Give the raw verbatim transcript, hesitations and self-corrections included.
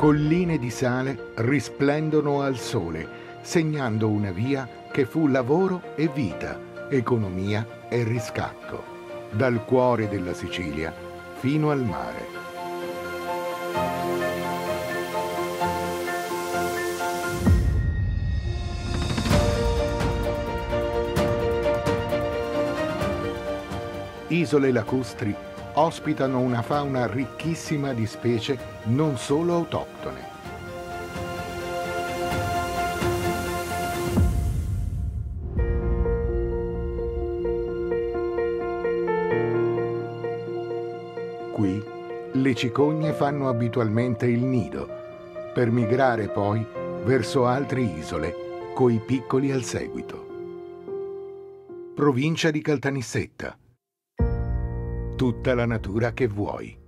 colline di sale risplendono al sole, segnando una via che fu lavoro e vita, economia e riscatto, dal cuore della Sicilia fino al mare. Isole lacustri ospitano una fauna ricchissima di specie non solo autoctone. Qui le cicogne fanno abitualmente il nido, per migrare poi verso altre isole coi piccoli al seguito. Provincia di Caltanissetta. Tutta la natura che vuoi.